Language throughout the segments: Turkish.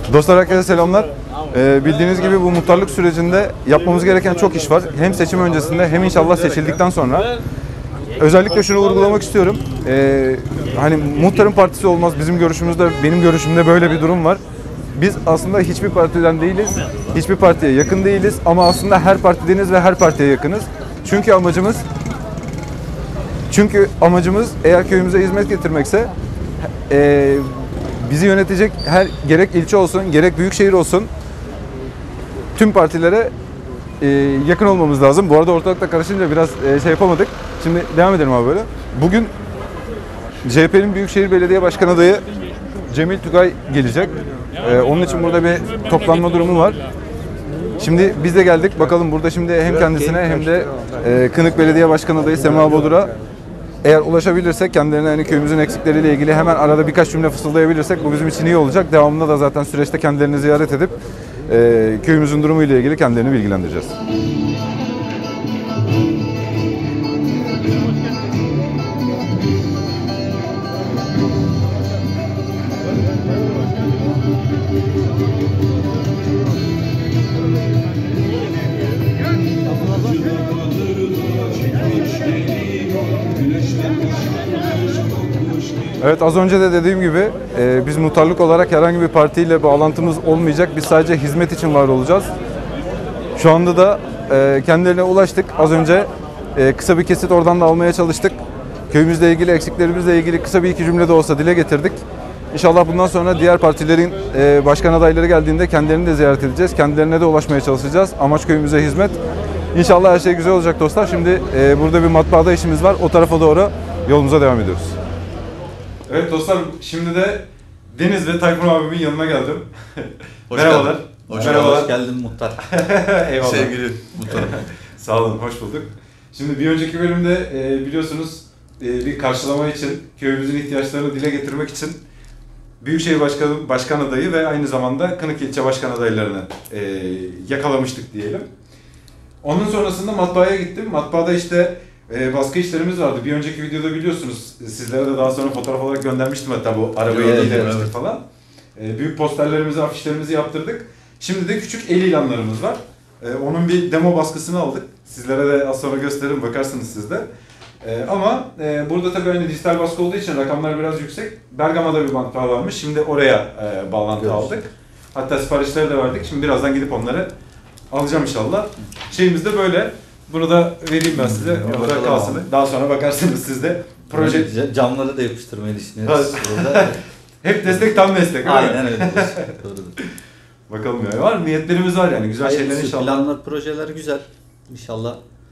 Dostlar herkese selamlar. Bildiğiniz gibi bu muhtarlık sürecinde yapmamız gereken çok iş var. Hem seçim öncesinde hem inşallah seçildikten sonra. Özellikle şunu vurgulamak istiyorum. Hani muhtarın partisi olmaz. Bizim görüşümüzde, benim görüşümde böyle bir durum var. Biz aslında hiçbir partiden değiliz. Hiçbir partiye yakın değiliz. Ama aslında her partideniz ve her partiye yakınız. Çünkü amacımız eğer köyümüze hizmet getirmekse bizi yönetecek gerek ilçe olsun, gerek büyükşehir olsun tüm partilere yakın olmamız lazım. Bu arada ortalıkta karışınca biraz şey yapamadık. Şimdi devam edelim abi böyle. Bugün CHP'nin Büyükşehir Belediye Başkan adayı Cemil Tugay gelecek. Onun için burada bir toplanma durumu var. Şimdi biz de geldik. Bakalım burada şimdi hem kendisine hem de Kınık Belediye Başkan adayı Sema Bodur'a eğer ulaşabilirsek kendilerine hani köyümüzün eksikleriyle ilgili hemen arada birkaç cümle fısıldayabilirsek bu bizim için iyi olacak. Devamında da zaten süreçte kendilerini ziyaret edip köyümüzün durumuyla ilgili kendilerini bilgilendireceğiz. Evet, az önce de dediğim gibi biz muhtarlık olarak herhangi bir partiyle bağlantımız olmayacak. Biz sadece hizmet için var olacağız. Şu anda da kendilerine ulaştık. Az önce kısa bir kesit oradan da almaya çalıştık. Köyümüzle ilgili, eksiklerimizle ilgili kısa bir iki cümle de olsa dile getirdik. İnşallah bundan sonra diğer partilerin başkan adayları geldiğinde kendilerini de ziyaret edeceğiz. Kendilerine de ulaşmaya çalışacağız. Amaç köyümüze hizmet. İnşallah her şey güzel olacak dostlar. Şimdi burada bir matbaada işimiz var. O tarafa doğru yolumuza devam ediyoruz. Evet dostlar, şimdi de Deniz ve Tayfun abimin yanına geldim. Merhabalar. Hoş geldin muhtar. Eyvallah. Sevgili muhtarım. Sağ olun, hoş bulduk. Şimdi bir önceki bölümde biliyorsunuz bir karşılama için, köyümüzün ihtiyaçlarını dile getirmek için Büyükşehir Başkan adayı ve aynı zamanda Kınık İlçe Başkan adaylarını yakalamıştık diyelim. Onun sonrasında matbaaya gittim. Matbaada işte baskı işlerimiz vardı. Bir önceki videoda biliyorsunuz, sizlere de daha sonra fotoğraf olarak göndermiştim hatta bu arabayı evet. Falan. Büyük posterlerimizi, afişlerimizi yaptırdık. Şimdi de küçük el ilanlarımız var. Onun bir demo baskısını aldık. Sizlere de az sonra gösteririm, bakarsınız siz de. Ama burada tabii hani dijital baskı olduğu için rakamlar biraz yüksek. Bergama'da bir matbaa varmış. Şimdi oraya bağlantı aldık. Hatta siparişleri de verdik. Şimdi birazdan gidip onları alacağım inşallah. Şeyimiz de böyle. Bunu da vereyim ben size. Orada kalsın. Daha sonra bakarsınız siz de. Proje Camları da yapıştırmayı düşünüyoruz. Hep destek tam destek. Aynen öyle. Bakalım ya. Var niyetlerimiz var yani. Güzel şeyler inşallah. Planlar, projeler güzel. İnşallah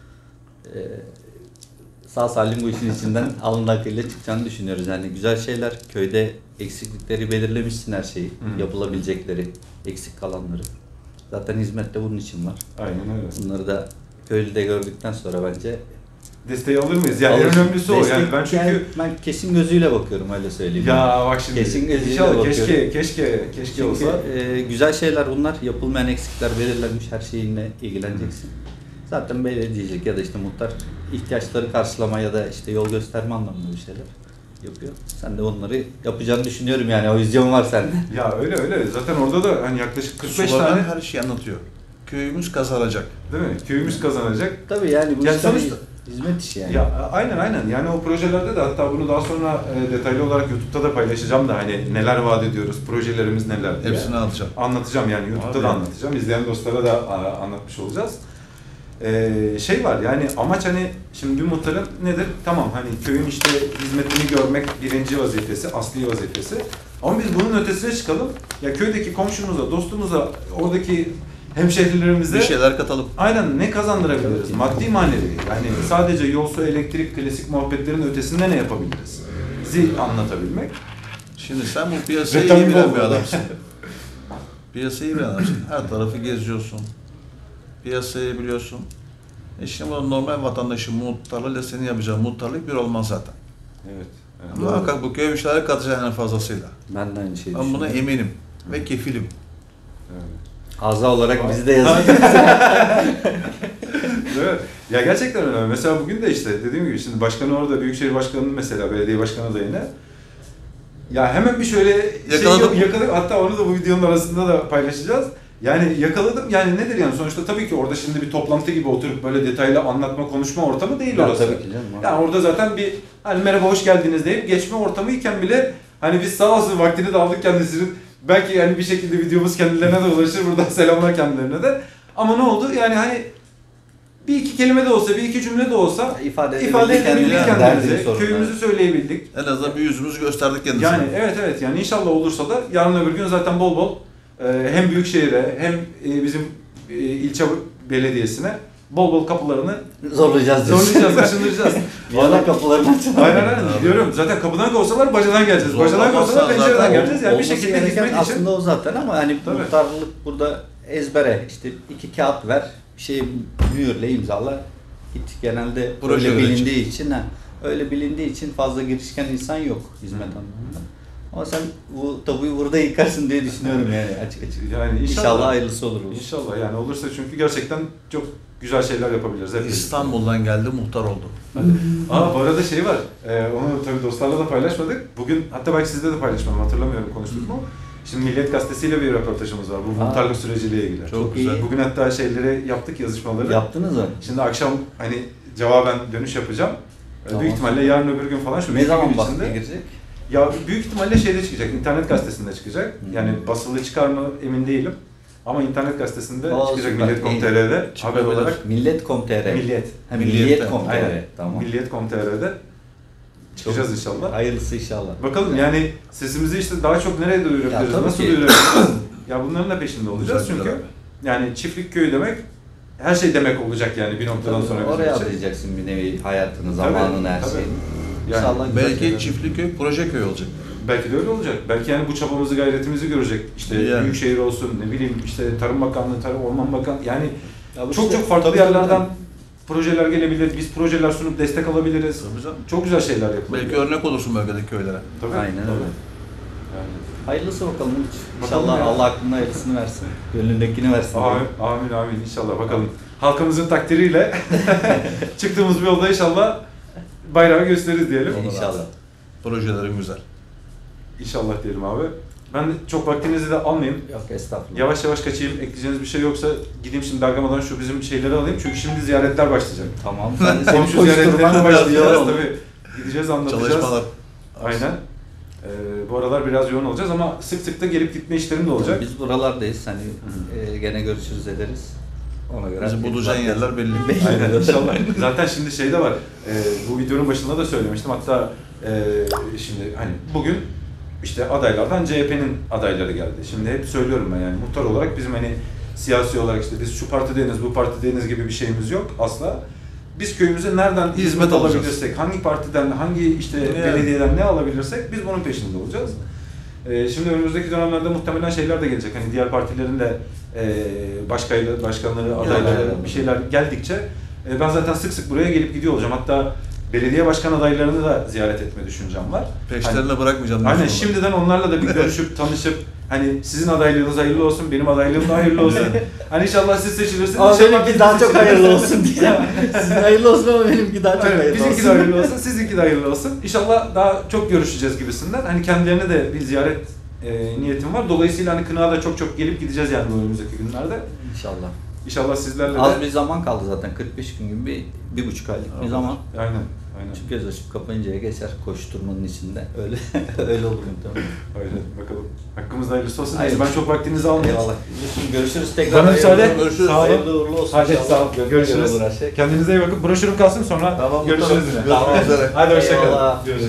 sağ salim bu işin içinden alın akıyla çıkacağını düşünüyoruz. Yani güzel şeyler. Köyde eksiklikleri belirlemişsin, her şeyi. Yapılabilecekleri, eksik kalanları. Zaten hizmette bunun için var. Aynen öyle. Bunları da köylüde gördükten sonra bence desteği alır mıyız? Yani en önemlisi o. Yani ben çünkü ben kesin gözüyle bakıyorum, öyle söyleyeyim. Ya bak şimdi. Kesin gözüyle İnşallah bakıyorum. keşke olsa. Güzel şeyler bunlar. Yapılmayan eksikler belirlenmiş, her şeyinle ilgileneceksin. Zaten belediyecilik ya da işte muhtar ihtiyaçları karşılama ya da işte yol gösterme anlamında bir şeyler yapıyor. Sen de onları yapacağını düşünüyorum yani, o vizyon var sende. Ya öyle. Zaten orada da hani yaklaşık 45 tane her şeyi anlatıyor. Köyümüz kazanacak. Değil mi? Köyümüz kazanacak. Tabii yani bu yani işte sonuçta hizmet işi yani. Ya aynen. Yani o projelerde de hatta bunu daha sonra detaylı olarak YouTube'da da paylaşacağım da hani neler vaat ediyoruz, projelerimiz neler diye. Hepsini anlatacağım. Anlatacağım yani YouTube'da da anlatacağım. İzleyen dostlara da anlatmış olacağız. Şey var yani amaç hani şimdi bir muhtarın nedir? Tamam hani köyün işte hizmetini görmek birinci vazifesi, asli vazifesi. Ama biz bunun ötesine çıkalım. Ya köydeki komşumuza, dostumuza, oradaki hemşehrilerimize bir şeyler katalım. Aynen, ne kazandırabiliriz? Maddi manevi. Yani sadece yol, su, elektrik, klasik muhabbetlerin ötesinde ne yapabiliriz? Anlatabilmek. Şimdi sen bu piyasayı iyi bilen bir adamsın. Piyasayı iyi bilen adamsın. Her tarafı geziyorsun. Piyasayı biliyorsun. Şimdi bu normal vatandaşın muhtarlığıyla senin yapacağın muhtarlık bir olmaz zaten. Evet. Muhakkak bu köy müşterek katacaksın en fazlasıyla. Ben de aynı şeyi Ben buna eminim ve kefilim. Evet. Aza olarak bizi de yazın. Evet. Ya gerçekten öyle. Mesela bugün de işte dediğim gibi şimdi başkanı orada, Büyükşehir Başkanı'nın mesela belediye başkanı adayına Ya hemen bir şöyle Yakaladım. yakaladım. Hatta onu da bu videonun arasında da paylaşacağız. Yani yakaladım. Yani nedir yani sonuçta tabii ki orada şimdi bir toplantı gibi oturup böyle detaylı anlatma, konuşma ortamı değil Ya, orası. tabii ki canım. Yani orada zaten bir hani merhaba hoş geldiniz deyip geçme ortamı iken bile hani biz sağ olsun vaktini de aldık kendisinin. Belki yani bir şekilde videomuz kendilerine de ulaşır. Buradan selamlar kendilerine de. Ama ne oldu? Yani hani bir iki kelime de olsa, bir iki cümle de olsa ifade edebildik derdini kendimize. sorun. Köyümüzü söyleyebildik. En azından bir yüzümüzü gösterdik kendisine. Yani evet yani inşallah olursa da yarın öbür gün zaten bol bol hem Büyükşehir'e hem bizim ilçe belediyesine bol bol kapılarını Zorlayacağız. aşındıracağız. Valla kapılarını açalım. Aynen diyorum. Zaten kapıdan kovsalar bacadan geleceğiz. Bacadan kovsalar pencereden geleceğiz. Yani bir Olması şekilde gereken hizmet için. aslında o zaten ama hani Tabii. muhtarlık burada ezbere işte 2 kağıt ver, bir şey mühürle imzala. Hiç genelde Proje öyle öğrenci. öyle bilindiği için fazla girişken insan yok hizmet anlamında. Ama sen bu tabuyu burada yıkarsın diye düşünüyorum yani açık. Yani İnşallah hayırlısı olur. İnşallah yani olursa çünkü gerçekten çok güzel şeyler yapabiliriz. Hep birlikte. İstanbul'dan geldi, muhtar oldu. Bu arada şey var, onu tabii dostlarla da paylaşmadık. Bugün, hatta belki sizde de paylaşmadım, hatırlamıyorum konuştuk mu? Şimdi Milliyet Gazetesi'yle bir röportajımız var bu muhtarlık süreciyle ilgili. Çok güzel. Bugün hatta şeyleri yaptık, yazışmaları. Yaptınız mı? Şimdi akşam hani cevaben dönüş yapacağım. Tamam. Büyük ihtimalle yarın öbür gün falan şu Ne bir zaman gün baskıya girecek? Ya büyük ihtimalle şeyde çıkacak, internet gazetesinde çıkacak. Yani basılı çıkar mı emin değilim. Ama internet gazetesinde Olsun, çıkacak bak, Milliyet.com.tr'de haber Çıkabilir. olarak. Millet.com.tr. Milliyet. Ha, Milliyet'te. Milliyet.com.tr. Aynen. Tamam. Milliyet.com.tr'de çıkacağız inşallah. Hayırlısı inşallah. Bakalım yani sesimizi işte daha çok nereye Ya duyurabiliriz, tabii nasıl ki. duyurabiliriz? Ya bunların da peşinde olacağız Güzel, çünkü güzel. yani çiftlik köyü demek her şey demek olacak yani bir noktadan sonra bizim Oraya için. adayacaksın bir nevi hayatını, zamanını, her tabii. şeyini. Yani İnşallah güzel Belki şeyler. çiftlik köy, proje köy olacak. Belki de öyle olacak. Belki yani bu çabamızı, gayretimizi görecek. İşte Yani. Büyükşehir olsun, ne bileyim işte Tarım Bakanlığı, Orman Bakanlığı yani Ya bu çok işte- çok farklı tabii, yerlerden tabii. projeler gelebilir. Biz projeler sunup destek alabiliriz. Tabii canım. Çok güzel şeyler yapılır. Belki örnek olursun bölgedeki köylere. Tabii. Aynen öyle. Yani. Hayırlısı bakalım. Bakalım İnşallah ya. Allah aklına hayırlısını versin. Gönlündekini versin. Amin inşallah bakalım. Halkımızın takdiriyle çıktığımız bir yolda inşallah bayrağı gösteririz diyelim. İnşallah. Projelerin güzel. İnşallah diyelim abi. Ben de çok vaktinizi de almayayım. Yok estağfurullah. Yavaş yavaş kaçayım. Ekleyeceğiniz bir şey yoksa gideyim şimdi Bergama'dan şu bizim şeyleri alayım. Çünkü şimdi ziyaretler başlayacak. Tamam. Sen de senin Komşu ziyaretlerine koşturman başlayacağız başlıyor. tabii. Gideceğiz, anlatacağız. Çalışmalar. Aynen. Bu aralar biraz yoğun olacağız ama sık sık da gelip gitme işlerim de olacak. Biz buralardayız. Hani gene görüşürüz ederiz. Ona göre. Bizi bulacağın yerler belli. Aynen inşallah. Zaten şimdi şey de var. Bu videonun başında da söylemiştim. Hatta şimdi hani bugün işte adaylardan CHP'nin adayları geldi. Şimdi hep söylüyorum ben yani muhtar olarak bizim hani siyasi olarak işte biz şu partideniz, bu partideniz gibi bir şeyimiz yok asla. Biz köyümüze nereden hizmet alacağız. alabilirsek, hangi partiden, hangi işte Yani. belediyeden ne alabilirsek biz bunun peşinde olacağız. Şimdi önümüzdeki dönemlerde muhtemelen şeyler de gelecek. Hani diğer partilerin de başkanları, adayları Yani. bir şeyler geldikçe ben zaten sık sık buraya gelip gidiyor olacağım. Hatta belediye başkan adaylarını da ziyaret etme düşüncem var. Peşlerine bırakmayacağım. Aynen diyorsun şimdiden onlarla da bir görüşüp tanışıp hani sizin adaylığınız hayırlı olsun, benim adaylığım da hayırlı olsun. Hani inşallah siz seçilirsiniz. Ama inşallah benimki biz daha çok seçiliriz. hayırlı olsun diye. Sizin hayırlı olsun ama benimki daha çok Evet, hayırlı olsun. bizimki de hayırlı olsun, sizinki de hayırlı olsun. İnşallah daha çok görüşeceğiz gibisinden. Hani kendilerine de bir ziyaret niyetim var. Dolayısıyla hani Kınık'a da çok çok gelip gideceğiz yani bu önümüzdeki günlerde. İnşallah. İnşallah sizlerle Az de... bir zaman kaldı zaten. 45 gün gibi bir buçuk aylık bir zaman. Aynen. Çünkü göz açıp kapayıncaya geçer koşturmanın içinde. Öyle öyle olur muhtemelen. Aynen. Bakalım. Hakkımızda hayırlısı olsun. Hayırlısı. Ben çok vaktinizi almayayım. Eyvallah. Görüşürüz tekrar. Bana müsaade. Görüşürüz. Sağ olun. Hayırlı uğurlu olsun. Hadi inşallah. sağ olun. Görüşürüz. Olur her şey. Kendinize iyi bakın. Broşürüm kalsın sonra Tamam, görüşürüz tamam. yine. Tamam. üzere. Hadi hoşçakalın. Eyvallah. Görüşürüz.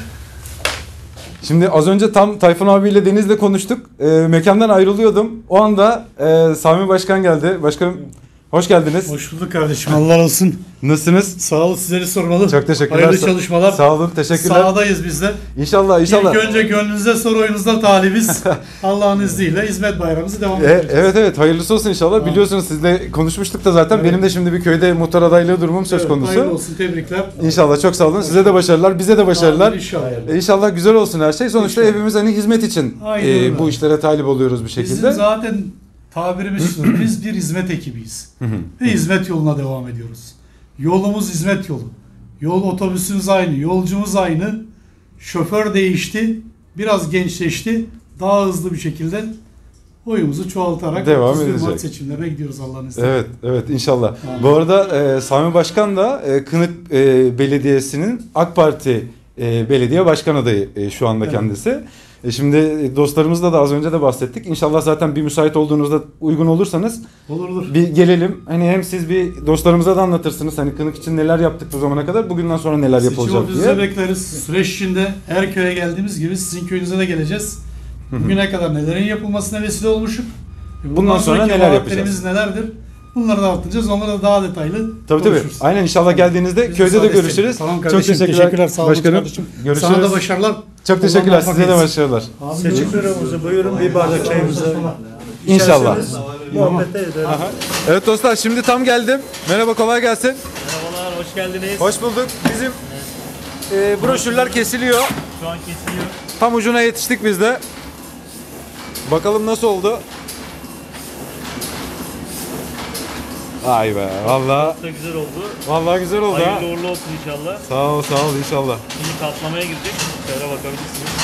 Şimdi az önce tam Tayfun abiyle Deniz'le konuştuk. Mekandan ayrılıyordum. O anda Sami Başkan geldi. Başkanım hoş geldiniz. Hoş bulduk kardeşim. Allah olsun. Nasılsınız? Sağ olun, sizleri sormalı. Çok teşekkürler. Hayırlı çalışmalar. Sağ olun. Teşekkürler. Sahadayız biz de. İnşallah inşallah. İlk önce gönlünüze sonra oyunuzda talibiz. Allah'ın izniyle hizmet bayramımızı devam edeceğiz. Evet hayırlısı olsun inşallah. Tamam. Biliyorsunuz sizle konuşmuştuk da zaten. Evet. Benim de şimdi bir köyde muhtar adaylığı durumum söz Evet, konusu. hayırlı olsun, tebrikler. İnşallah çok sağ olun. Size de başarılar, bize de başarılar. Amin, İnşallah. İnşallah güzel olsun her şey. Sonuçta İnşallah. hepimiz hani hizmet için Aynen öyle. bu işlere talip oluyoruz bir şekilde. Bizim zaten tabirimiz biz bir hizmet ekibiyiz. Ve hizmet yoluna devam ediyoruz. Yolumuz hizmet yolu. Yol otobüsümüz aynı, yolcumuz aynı. Şoför değişti, biraz gençleşti. Daha hızlı bir şekilde oyumuzu çoğaltarak Devam 31 Mart edecek. seçimlerine gidiyoruz Allah'ın izniyle. Evet, evet inşallah. Tamam. Bu arada Sami Başkan da Kınık Belediyesi'nin AK Parti belediye başkan adayı şu anda Evet. kendisi. Şimdi dostlarımızla da az önce de bahsettik. İnşallah zaten bir müsait olduğunuzda uygun olursanız Olur. bir gelelim. Hani hem siz bir dostlarımıza da anlatırsınız. Hani Kınık için neler yaptık bu zamana kadar, bugünden sonra neler Seçim yapılacak ofisinde diye. bekleriz. Süreç içinde her köye geldiğimiz gibi sizin köyünüze de geleceğiz. Bugüne kadar nelerin yapılmasına vesile olmuşuk. Bundan sonra sonraki neler vaatlerimiz nelerdir? Bunları da anlatacağız. Onları da daha detaylı Tabii. konuşuruz. Aynen inşallah geldiğinizde Biz köyde de müsaade görüşürüz. istedim. Tamam kardeşim. Çok teşekkürler. Sağ olun Başkanım. kardeşim. Görüşürüz. Sana da başarılar. Çok teşekkürler. Allah Size de muvaffak başarılar. Seçimlerimizi buyurun bir bardak çayımızı İnşallah. muhabbete edelim. Evet dostlar, şimdi tam geldim. Merhaba, kolay gelsin. Merhabalar, hoş geldiniz. Hoş bulduk. Bizim broşürler kesiliyor. Şu an kesiliyor. Tam ucuna yetiştik biz de. Bakalım nasıl oldu. Ay be, vallahi Çok da güzel oldu. vallahi güzel oldu ha. Hayırlı uğurlu olsun inşallah. Sağ ol inşallah. Şimdi katlamaya girecek. Şöyle bakabilirsiniz.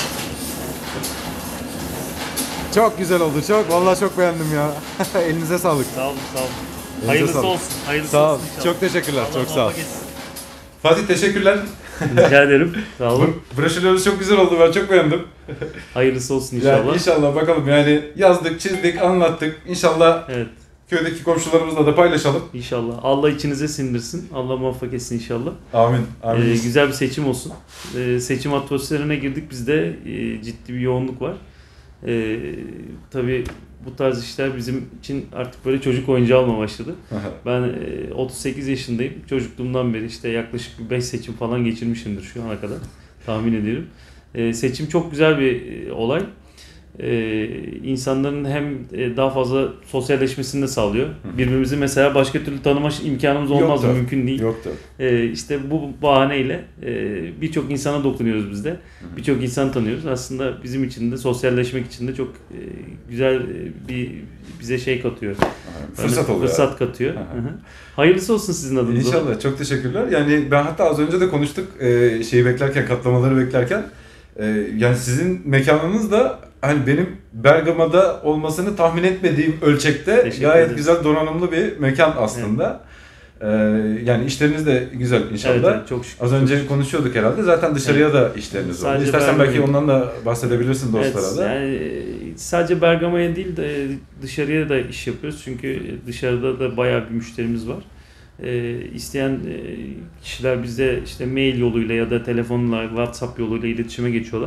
Çok güzel oldu, çok. Vallahi çok beğendim ya. Elinize sağlık. Sağ olun, sağ olun. Elinize Hayırlısı sağlık. olsun. Hayırlısı Sağ ol. olsun inşallah. Çok teşekkürler. Allah Çok sağ ol. muvaffak etsin. Fatih, teşekkürler. Rica ederim. Sağ olun. Broşürleriniz çok güzel oldu. Ben çok beğendim. Hayırlısı olsun Yani inşallah. inşallah bakalım, yani yazdık, çizdik, anlattık. İnşallah Evet, köydeki komşularımızla da paylaşalım. inşallah. Allah içinize sindirsin. Allah muvaffak etsin inşallah. Amin. Amin. Güzel bir seçim olsun. Seçim atmosferine girdik. Bizde ciddi bir yoğunluk var. Tabii bu tarz işler bizim için artık böyle çocuk oyuncağı olmaya başladı. Ben 38 yaşındayım. Çocukluğumdan beri işte yaklaşık bir 5 seçim falan geçirmişimdir şu ana kadar. Tahmin ediyorum. Seçim çok güzel bir olay. İnsanların hem daha fazla sosyalleşmesini de sağlıyor. Birbirimizi mesela başka türlü tanıma imkanımız olmaz, Yoktur. mümkün değil. Yoktu. İşte bu bahaneyle birçok insana dokunuyoruz biz de. Birçok insan tanıyoruz. Aslında bizim için de sosyalleşmek için de çok güzel bir bize şey katıyor. Fırsat oluyor. Fırsat katıyor. Aha. Hı hı. Hayırlısı olsun sizin adınıza. İnşallah. Çok teşekkürler. Yani ben hatta az önce de konuştuk. Şeyi beklerken, katlamaları beklerken. Yani sizin mekanınız da hani benim Bergama'da olmasını tahmin etmediğim ölçekte Teşekkür gayet ederiz. güzel, donanımlı bir mekan aslında. Yani işleriniz de güzel inşallah. Evet, evet, çok şükür. Az önce konuşuyorduk herhalde. Zaten dışarıya da işleriniz var. Sadece İstersen belki Bergama'ya- ondan da bahsedebilirsin Evet, dostlara da. yani sadece Bergama'ya değil de dışarıya da iş yapıyoruz. Çünkü dışarıda da bayağı bir müşterimiz var. İsteyen kişiler bize işte mail yoluyla ya da telefonla, WhatsApp yoluyla iletişime geçiyorlar.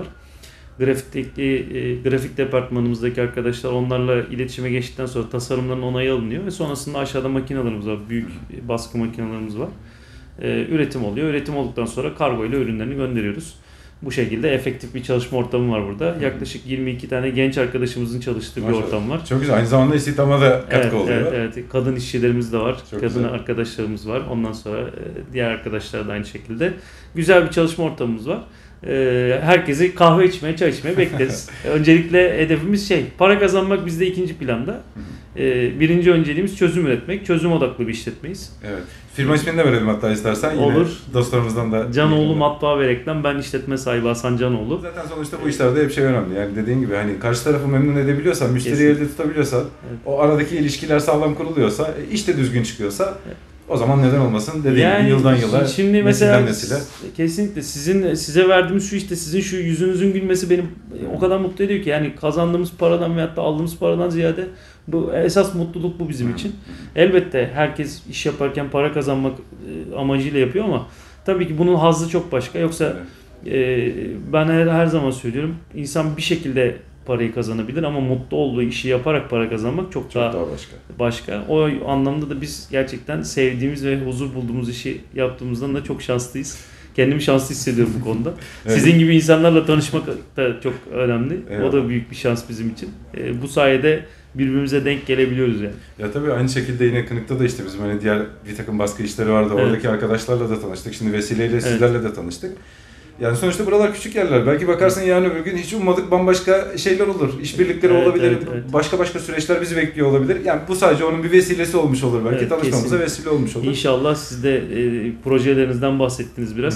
Grafik departmanımızdaki arkadaşlar onlarla iletişime geçtikten sonra tasarımların onayı alınıyor ve sonrasında aşağıda makinelerimiz var. Büyük baskı makinelerimiz var. Üretim oluyor. Üretim olduktan sonra kargo ile ürünlerini gönderiyoruz. Bu şekilde efektif bir çalışma ortamı var burada. Yaklaşık 22 tane genç arkadaşımızın çalıştığı bir Maşallah. ortam var. Çok güzel. Aynı zamanda istihdama da katkı Evet, oluyor. evet. Kadın işçilerimiz de var. Çok Kadın güzel. arkadaşlarımız var. Ondan sonra diğer arkadaşlar da aynı şekilde. Güzel bir çalışma ortamımız var. Herkesi kahve içmeye, çay içmeye bekleriz. Öncelikle hedefimiz para kazanmak bizde ikinci planda. Birinci önceliğimiz çözüm üretmek. Çözüm odaklı bir işletmeyiz. Evet. Firma ismini de verelim hatta istersen. Yine Olur. dostlarımızdan da. Canoğlu Matbaa ve Reklam. Ben işletme sahibi Hasan Canoğlu. Zaten sonuçta bu işlerde hep şey önemli. Yani dediğin gibi hani karşı tarafı memnun edebiliyorsan, müşteriyi Kesinlikle. elde tutabiliyorsan, Evet. o aradaki ilişkiler sağlam kuruluyorsa, iş de düzgün çıkıyorsa o zaman neden olmasın dediğin gibi yıldan yıla, şimdi mesela nesilden nesile. kesinlikle size verdiğimiz şu işte sizin şu yüzünüzün gülmesi benim o kadar mutlu ediyor ki yani kazandığımız paradan veyahut da aldığımız paradan ziyade bu esas mutluluk bu bizim için. Elbette herkes iş yaparken para kazanmak amacıyla yapıyor ama tabii ki bunun hazzı çok başka. Yoksa ben her zaman söylüyorum insan bir şekilde parayı kazanabilir ama mutlu olduğu işi yaparak para kazanmak çok daha başka. O anlamda da biz gerçekten sevdiğimiz ve huzur bulduğumuz işi yaptığımızdan da çok şanslıyız. Kendimi şanslı hissediyorum bu konuda. Evet. Sizin gibi insanlarla tanışmak da çok önemli. Evet. O da büyük bir şans bizim için. Bu sayede birbirimize denk gelebiliyoruz yani. Ya tabii aynı şekilde yine Kınık'ta da işte bizim hani diğer bir takım baskı işleri vardı. Evet. Oradaki arkadaşlarla da tanıştık. Şimdi vesileyle sizlerle de tanıştık. Yani sonuçta buralar küçük yerler. Belki bakarsın yarın öbür gün hiç ummadık bambaşka şeyler olur. İşbirlikleri Evet, olabilir. evet. Başka süreçler bizi bekliyor olabilir. Yani bu sadece onun bir vesilesi olmuş olur. Belki Evet, tanışmamıza kesinlikle. vesile olmuş olur. İnşallah siz de projelerinizden bahsettiniz biraz.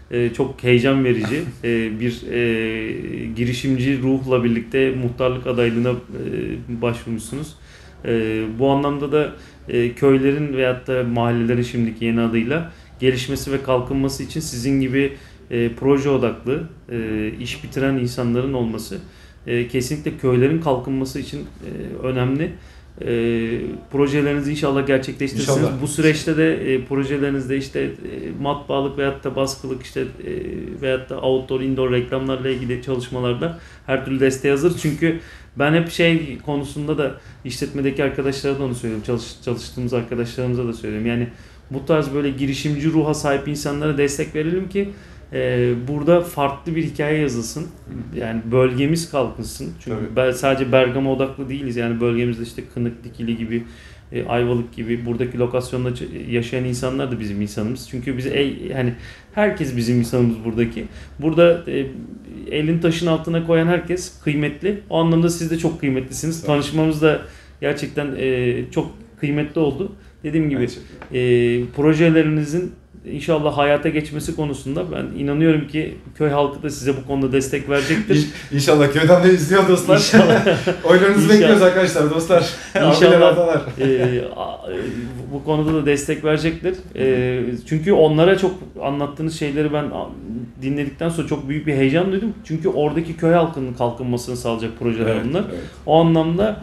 çok heyecan verici bir girişimci ruhla birlikte muhtarlık adaylığına başvurmuşsunuz. Bu anlamda da köylerin veyahut da mahallelerin şimdiki yeni adıyla gelişmesi ve kalkınması için sizin gibi proje odaklı, iş bitiren insanların olması kesinlikle köylerin kalkınması için önemli. Projelerinizi inşallah gerçekleştirirsiniz. İnşallah. Bu süreçte de projelerinizde işte matbaalık veyahut da baskılık işte veyahut da outdoor, indoor reklamlarla ilgili çalışmalarda her türlü desteğe hazır. Çünkü ben hep şey konusunda da işletmedeki arkadaşlara da onu söylüyorum. Çalıştığımız arkadaşlarımıza da söylüyorum. Yani bu tarz böyle girişimci ruha sahip insanlara destek verelim ki burada farklı bir hikaye yazılsın. Yani bölgemiz kalkınsın. Çünkü sadece Bergama odaklı değiliz. Yani bölgemizde işte Kınık, Dikili gibi, Ayvalık gibi buradaki lokasyonda yaşayan insanlar da bizim insanımız. Çünkü biz hani herkes bizim insanımız buradaki. Burada elin taşın altına koyan herkes kıymetli. O anlamda siz de çok kıymetlisiniz. Evet. Tanışmamız da gerçekten çok kıymetli oldu. Dediğim gibi projelerinizin İnşallah hayata geçmesi konusunda ben inanıyorum ki köy halkı da size bu konuda destek verecektir. İnşallah köyden de izliyor dostlar. İnşallah. Oylarınızı bekliyoruz arkadaşlar, dostlar. İnşallah bu konuda da destek verecektir. Çünkü onlara çok anlattığınız şeyleri ben dinledikten sonra çok büyük bir heyecan duydum. Çünkü oradaki köy halkının kalkınmasını sağlayacak projeler bunlar. Evet. O anlamda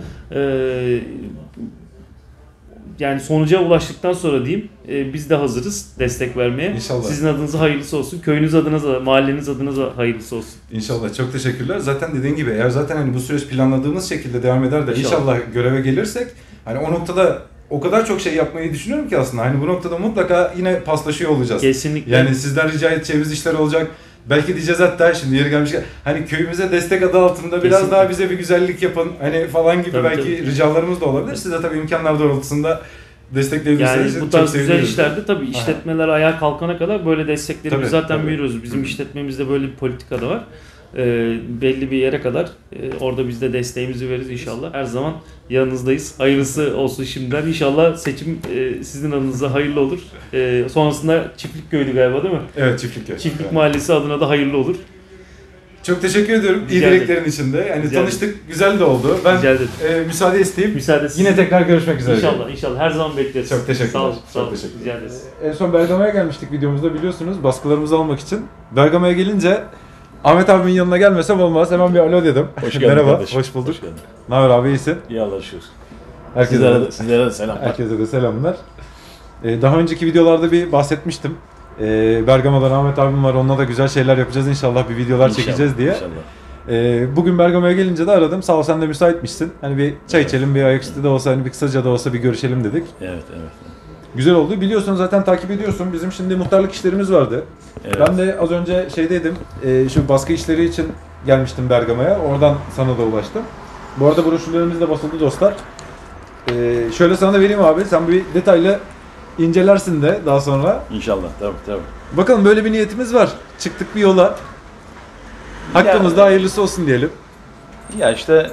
yani sonuca ulaştıktan sonra diyeyim biz de hazırız destek vermeye. İnşallah. Sizin adınıza hayırlısı olsun. Köyünüz adına, mahalleniz adına hayırlısı olsun. İnşallah. Çok teşekkürler. Zaten dediğin gibi eğer zaten hani bu süreç planladığımız şekilde devam eder de inşallah göreve gelirsek hani o noktada o kadar çok şey yapmayı düşünüyorum ki aslında hani bu noktada mutlaka yine paslaşıyor olacağız. Kesinlikle. Yani sizden rica edeceğimiz işler olacak. Belki diyeceğiz hatta şimdi yeri gelmişken hani köyümüze destek adı altında biraz daha bize bir güzellik yapın hani falan gibi belki ricalarımız da olabilir. Siz de tabii imkanlar doğrultusunda destekleyebilirsiniz. Yani bu tarz güzel işlerde tabii işletmeler ayağa kalkana kadar böyle destekleri biz zaten veriyoruz. Bizim işletmemizde böyle bir politika da var. Belli bir yere kadar orada biz de desteğimizi veririz inşallah. Her zaman yanınızdayız. Hayırlısı olsun şimdiden. İnşallah seçim sizin adınıza hayırlı olur. Sonrasında Çiftlikköylü galiba değil mi? Evet, Çiftlikköy. Çiftlik Mahallesi adına da hayırlı olur. Çok teşekkür ediyorum. İyi dileklerin içinde. Yani tanıştık, güzel de oldu. Ben müsaade isteyeyim. Yine tekrar görüşmek üzere. İnşallah. Her zaman bekleriz. Çok teşekkürler. Sağ olun. Çok teşekkürler. Rica ederiz. En son Bergama'ya gelmiştik videomuzda biliyorsunuz. Baskılarımızı almak için. Bergama'ya gelince Ahmet abimin yanına gelmesem olmaz. Hemen bir alo dedim. Hoş geldin. Merhaba, Kardeşim. hoş bulduk. Ne haber abi, iyisin? İyi Allah'a şükür. Sizlere de selamlar. Herkese de selamlar. Daha önceki videolarda bir bahsetmiştim. Bergama'dan Ahmet abim var. Onunla da güzel şeyler yapacağız inşallah. Bir videolar çekeceğiz diye. İnşallah. Bugün Bergama'ya gelince de aradım. Sağ ol, sen de müsaitmişsin. Hani bir çay içelim, bir ayaküstü de olsa, hani bir kısaca da olsa bir görüşelim dedik. Evet. Güzel oldu. Biliyorsun zaten takip ediyorsun. Bizim şimdi muhtarlık işlerimiz vardı. Evet. Ben de az önce şeydeydim. Şu baskı işleri için gelmiştim Bergama'ya. Oradan sana da ulaştım. Bu arada broşürlerimiz de basıldı dostlar. Şöyle sana da vereyim abi. Sen bir detaylı incelersin de daha sonra. İnşallah. Tabii. Bakalım, böyle bir niyetimiz var. Çıktık bir yola. Hakkımızda hayırlısı olsun diyelim. Ya işte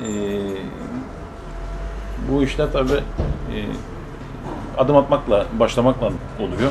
bu işler tabii adım atmakla, başlamakla oluyor.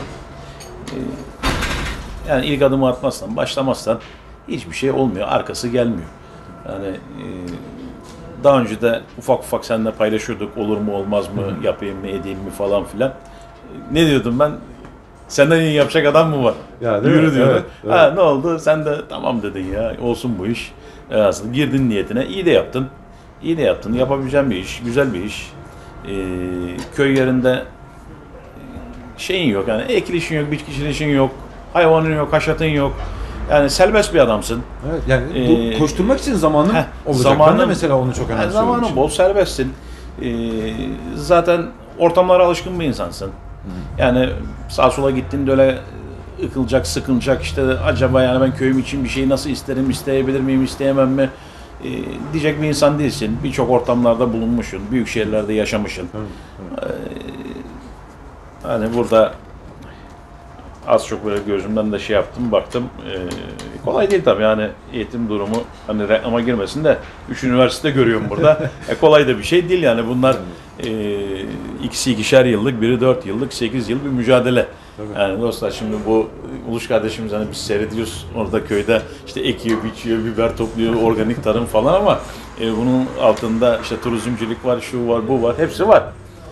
Yani ilk adımı atmazsan, başlamazsan hiçbir şey olmuyor. Arkası gelmiyor. Yani daha önce de ufak seninle paylaşıyorduk. Olur mu olmaz mı, yapayım mı edeyim mi falan filan. Ne diyordum ben? Senden iyi yapacak adam mı var? Ya, yürü diyordum. Evet. Ha, ne oldu? Sen de tamam dedin ya. Olsun bu iş. Aslında girdin niyetine. İyi de yaptın. Yapabileceğin bir iş. Güzel bir iş. Köy yerinde şeyin yok. Yani ekil işin yok, biçki işin yok. Hayvanın yok, haşatın yok. Yani serbest bir adamsın. Evet, yani koşturmak için zamanın olacak. Ben de mesela onu çok önemsiyorum. Zamanın bol, serbestsin. Zaten ortamlara alışkın bir insansın. Yani sağa sola gittiğinde öyle ıkılacak, sıkılacak işte acaba yani ben köyüm için bir şeyi nasıl isterim, isteyebilir miyim, isteyemem mi diyecek bir insan değilsin. Birçok ortamlarda bulunmuşsun, büyük şehirlerde yaşamışsın. Hani burada az çok böyle gözümden de şey yaptım, baktım. Kolay değil tabii yani eğitim durumu, hani reklama girmesin de 3 üniversite görüyorum burada. Kolay da bir şey değil yani bunlar ikisi 2'şer yıllık, biri 4 yıllık, 8 yıl bir mücadele. Tabii. Yani dostlar şimdi bu Uluş kardeşimiz hani biz seyrediyoruz orada köyde işte ekiyor, biçiyor, biber topluyor, organik tarım falan ama bunun altında işte turizmcilik var, şu var, bu var, hepsi var.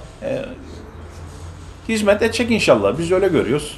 Hizmet edecek inşallah. Biz öyle görüyoruz.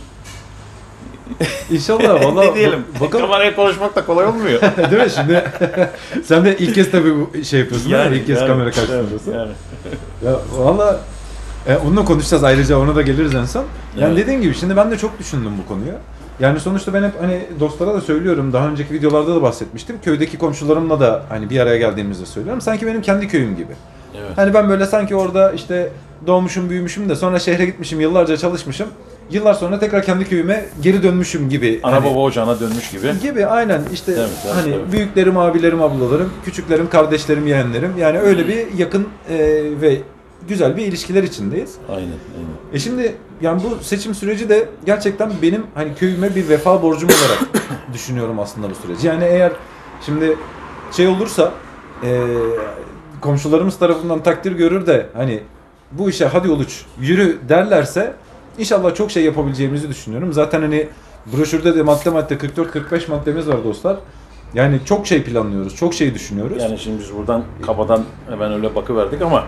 İnşallah valla. Ne diyelim? Bakalım. Kameraya konuşmak da kolay olmuyor. Değil mi şimdi? Sen de ilk kez tabii bu şey yapıyorsun. Yani, ilk kez kamera karşısındasın. Yani. Ya valla onunla konuşacağız ayrıca, ona da geliriz en son. Yani Evet. dediğim gibi şimdi ben de çok düşündüm bu konuyu. Yani sonuçta ben hep hani dostlara da söylüyorum, daha önceki videolarda da bahsetmiştim. Köydeki komşularımla da hani bir araya geldiğimizde söylüyorum. Sanki benim kendi köyüm gibi. Evet. Hani ben böyle sanki orada işte doğmuşum, büyümüşüm de sonra şehre gitmişim, yıllarca çalışmışım. Yıllar sonra tekrar kendi köyüme geri dönmüşüm gibi. Ana hani, baba ocağına dönmüş gibi. gibi aynen işte Evet, evet, hani evet. büyüklerim, abilerim, ablalarım, küçüklerim, kardeşlerim, yeğenlerim. Yani öyle bir yakın ve güzel bir ilişkiler içindeyiz. Aynen. Şimdi yani bu seçim süreci de gerçekten benim hani köyüme bir vefa borcum olarak düşünüyorum aslında bu süreci. Yani eğer şimdi şey olursa komşularımız tarafından takdir görür de hani bu işe hadi Uluç yürü derlerse inşallah çok şey yapabileceğimizi düşünüyorum. Zaten hani broşürde de madde 44-45 maddemiz var dostlar. Yani çok şey planlıyoruz, çok şey düşünüyoruz. Yani şimdi biz buradan kafadan hemen öyle bakıverdik ama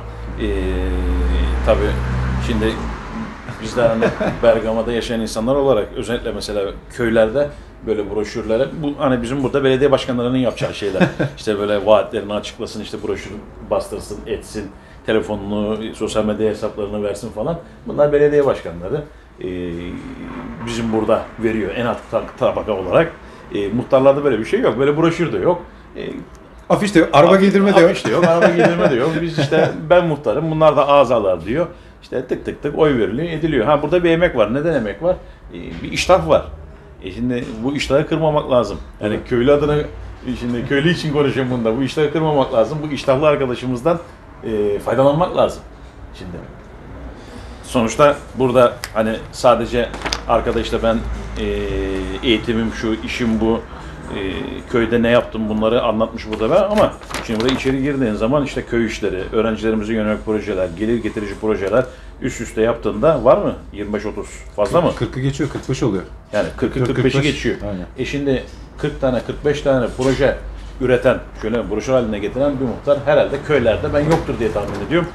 tabii şimdi biz de hani Bergama'da yaşayan insanlar olarak özellikle mesela köylerde böyle broşürlere, bu hani bizim burada belediye başkanlarının yapacağı şeyler. İşte böyle vaatlerini açıklasın, işte broşür bastırsın, etsin, telefonunu, sosyal medya hesaplarını versin falan. Bunlar belediye başkanları. Bizim burada veriyor en alt tabaka olarak. Muhtarlarda böyle bir şey yok. Böyle broşür de yok. Afiş de yok, araba giydirme de yok. Afiş de yok, araba giydirme de yok. Biz işte ben muhtarım, bunlar da azalar diyor. İşte tık tık tık oy veriliyor, ediliyor. Ha burada bir emek var. Neden emek var? Bir iştah var. Şimdi bu iştahı kırmamak lazım. Yani köylü adına, şimdi köylü için konuşuyorum bunda. Bu iştahı kırmamak lazım. Bu iştahlı arkadaşımızdan faydalanmak lazım. Şimdi sonuçta burada hani sadece arkada işte ben eğitimim şu, işim bu, köyde ne yaptım bunları anlatmış burada ben ama şimdi buraya içeri girdiğin zaman işte köy işleri, öğrencilerimize yönelik projeler, gelir getirici projeler üst üste yaptığında var mı? 25-30 fazla mı? 40'ı geçiyor, 45 oluyor. Yani 40-45'i geçiyor. Aynen. Şimdi 40 tane, 45 tane proje üreten, şöyle broşür haline getiren bir muhtar herhalde köylerde ben yoktur diye tahmin ediyorum.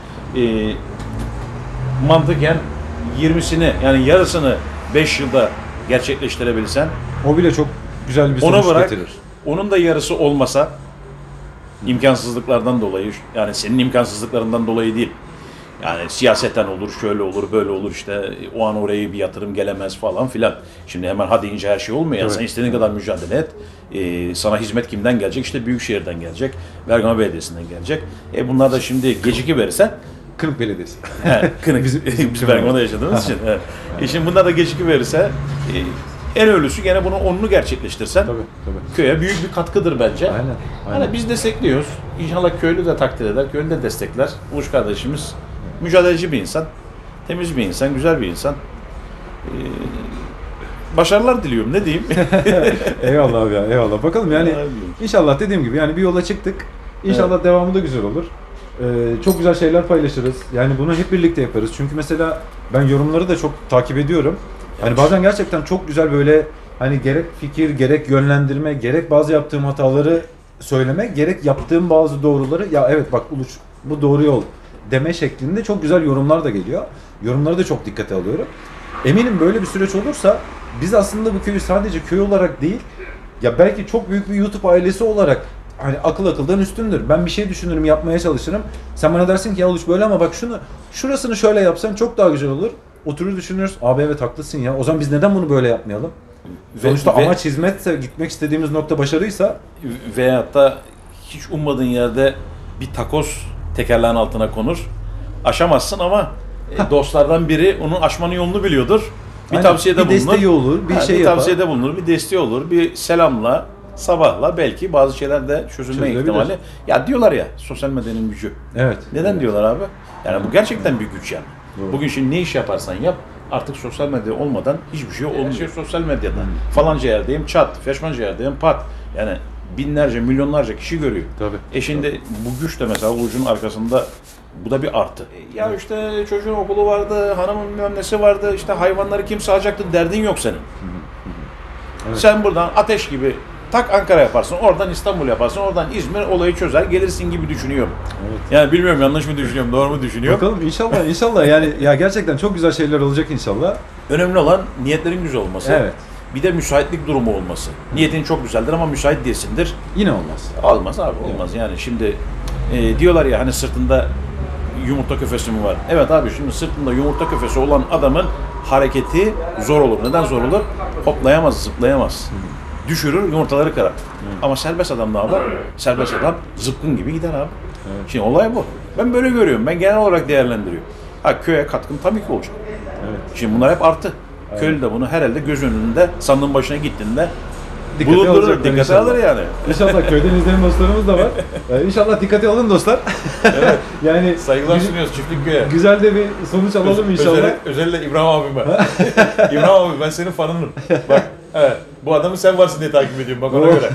Mantıken 20'sini yani yarısını 5 yılda gerçekleştirebilsen, O bile çok güzel bir sonuç onu bırak, getirir. onun da yarısı olmasa imkansızlıklardan dolayı, yani senin imkansızlıklarından dolayı değil. Yani siyaseten olur, şöyle olur, böyle olur işte o an oraya bir yatırım gelemez falan filan. Şimdi hemen hadi ince her şey olmuyor. Yani Evet. sen istediğin kadar mücadele et. Sana hizmet kimden gelecek? İşte Büyükşehir'den gelecek, Bergama Belediyesi'nden gelecek. Bunlar da şimdi gecikiverirse Kırık Belediyesi. Kınık. Biz Bergama'da yaşadığımız için. Evet. Şimdi bunlar da gecikiverirse en ölüsü gene bunu onunu gerçekleştirsen Tabii. köye büyük bir katkıdır bence. Aynen. Hani biz destekliyoruz. İnşallah köylü de takdir eder, köylü de destekler. Uluş kardeşimiz mücadeleci bir insan, temiz bir insan, güzel bir insan. Başarılar diliyorum, ne diyeyim? Eyvallah abi ya, eyvallah. Bakalım yani inşallah dediğim gibi yani bir yola çıktık. İnşallah devamı da güzel olur. Çok güzel şeyler paylaşırız. Yani bunu hep birlikte yaparız. Çünkü mesela ben yorumları da çok takip ediyorum. Hani bazen gerçekten çok güzel böyle hani gerek fikir, gerek yönlendirme, gerek bazı yaptığım hataları söyleme, gerek yaptığım bazı doğruları ya evet bak Uluç bu doğru yol deme şeklinde çok güzel yorumlar da geliyor. Yorumları da çok dikkate alıyorum. Eminim böyle bir süreç olursa biz aslında bu köyü sadece köy olarak değil ya belki çok büyük bir YouTube ailesi olarak hani akıl akıldan üstündür. Ben bir şey düşünürüm, yapmaya çalışırım. Sen bana dersin ki ya Uluç böyle ama bak şurasını şöyle yapsan çok daha güzel olur. Oturur düşünürüz. Abi evet haklısın ya. O zaman biz neden bunu böyle yapmayalım? Sonuçta amaç hizmetse, gitmek istediğimiz nokta başarıysa veyahut da hiç ummadığın yerde bir takoz tekerleğin altına konur. Aşamazsın ama dostlardan biri onun aşmanın yolunu biliyordur. Bir aynen, tavsiyede bulunur. Bir desteği olur, bir şey bir yapar. tavsiyede bulunur, bir desteği olur, bir selamla, sabahla belki bazı şeyler de çözülme Çözülebilir. ihtimali. Ya diyorlar ya sosyal medyanın gücü. Evet. Neden diyorlar abi? Yani bu gerçekten bir güç yani. Doğru. Bugün şimdi ne iş yaparsan yap artık sosyal medya olmadan hiçbir şey olmuyor. Her şey sosyal medyada. Falanca yerdeyim çat, feşmanca yerdeyim pat. Yani binlerce, milyonlarca kişi görüyor. Tabii. Şimdi bu güç de mesela Uluç'un arkasında bu da bir artı. Ya işte çocuğun okulu vardı, hanımın bilmem nesi vardı, işte hayvanları kim sağacaktı derdin yok senin. Sen buradan ateş gibi tak Ankara yaparsın, oradan İstanbul yaparsın, oradan İzmir, olayı çözer gelirsin gibi düşünüyorum. Yani bilmiyorum yanlış mı düşünüyorum, doğru mu düşünüyorum. Bakalım inşallah yani ya gerçekten çok güzel şeyler olacak inşallah. Önemli olan niyetlerin güzel olması. Evet. Bir de müsaitlik durumu olması. Niyetin çok güzeldir ama müsait değilsindir. Yine olmaz. Olmaz abi, olmaz. Yani şimdi diyorlar ya hani sırtında yumurta köfesi mi var? Evet abi, şimdi sırtında yumurta köfesi olan adamın hareketi zor olur. Neden zor olur? Hoplayamaz, zıplayamaz. Düşürür, yumurtaları kırar. Ama serbest adam ne yapar? Serbest adam zıpkın gibi gider abi. Şimdi olay bu. Ben böyle görüyorum. Ben genel olarak değerlendiriyorum. Ha, köye katkım tabii ki olacak. Şimdi bunlar hep artı. Köylü de bunu herhalde göz önünde sandığın başına gittiğinde bulundurur, dikkate alır yani. İnşallah köyden izleyen dostlarımız da var. İnşallah dikkate alın dostlar. Evet. Yani Saygılar sunuyoruz Çiftlikköy'e. güzel de bir sonuç alalım inşallah. Özellikle İbrahim abime. İbrahim abi, ben senin fanınım. Bak, evet, bu adamı sen varsın diye takip ediyorum bak, ona göre.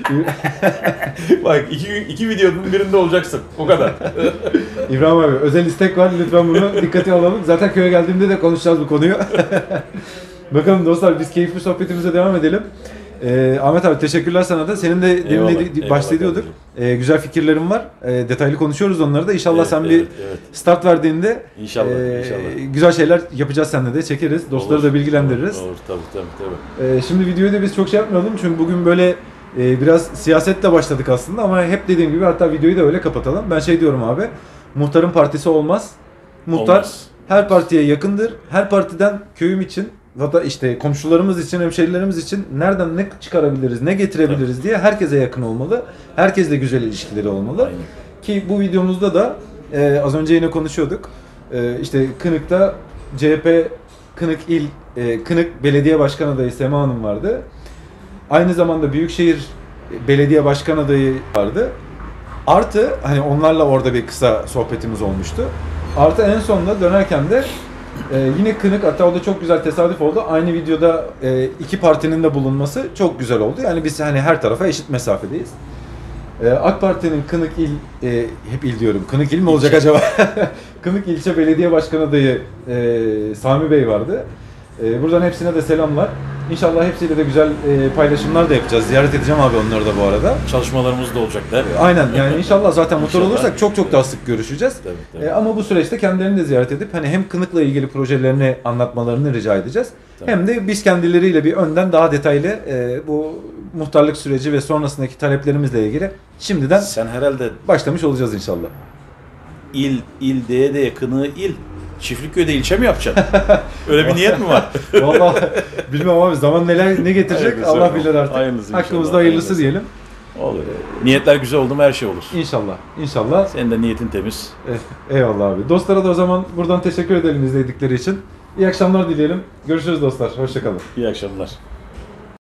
Bak, iki videonun birinde olacaksın. O kadar. İbrahim abi özel istek var, lütfen bunu dikkate alalım. Zaten köye geldiğimde de konuşacağız bu konuyu. Bakalım dostlar, biz keyifli sohbetimize devam edelim. Ahmet abi teşekkürler sana da. Senin de demin bahsediyorduk. Güzel fikirlerin var. Detaylı konuşuyoruz onları da. İnşallah Evet, sen bir start verdiğinde İnşallah. güzel şeyler yapacağız seninle de. Çekeriz. Dostları da bilgilendiririz. Olur, tabii. Şimdi videoyu da biz çok şey yapmayalım. Çünkü bugün böyle biraz siyasetle başladık aslında ama hep dediğim gibi, hatta videoyu da öyle kapatalım. Ben şey diyorum abi. Muhtarın partisi olmaz. Muhtar Olmaz. her partiye yakındır. Her partiden köyüm için, hatta işte komşularımız için, hemşehrilerimiz için nereden ne çıkarabiliriz, ne getirebiliriz diye herkese yakın olmalı. Herkesle güzel ilişkileri olmalı. Aynen. Ki bu videomuzda da az önce yine konuşuyorduk. İşte Kınık'ta CHP Kınık İl Kınık Belediye Başkan adayı Sema Hanım vardı. Aynı zamanda Büyükşehir Belediye Başkan adayı vardı. Artı hani onlarla orada bir kısa sohbetimiz olmuştu. Artı en sonunda dönerken de yine Kınık, hatta o da çok güzel tesadüf oldu. Aynı videoda iki partinin de bulunması çok güzel oldu. Yani biz hani her tarafa eşit mesafedeyiz. AK Parti'nin Kınık İl, hep il diyorum. Kınık İl mi olacak acaba? Kınık İlçe Belediye Başkan adayı Sami Bey vardı. Buradan hepsine de selamlar. İnşallah hepsiyle de güzel paylaşımlar da yapacağız. Ziyaret edeceğim abi onları da bu arada. Çalışmalarımız da olacak değil mi? Aynen, yani inşallah zaten muhtar İnşallah. olursak çok daha sık görüşeceğiz. Tabii. Ama bu süreçte kendilerini de ziyaret edip hani hem Kınık'la ilgili projelerini anlatmalarını rica edeceğiz. Tabii. Hem de biz kendileriyle bir önden daha detaylı bu muhtarlık süreci ve sonrasındaki taleplerimizle ilgili şimdiden Sen herhalde başlamış olacağız inşallah. il diye de yakını il. Çiftlikköy'de ilçe mi yapacaksın? Öyle bir niyet mi var? Vallahi bilmem abi, zaman ne getirecek Hayırlısı Allah bakalım. bilir artık. Hayırlısı Hakkımızda inşallah, hayırlısı hayırlısı. diyelim. Olur. Niyetler güzel oldu mu her şey olur. İnşallah. Senin de niyetin temiz. Eyvallah abi. Dostlara da o zaman buradan teşekkür edelim izledikleri için. İyi akşamlar dileyelim. Görüşürüz dostlar. Hoşça kalın. İyi akşamlar.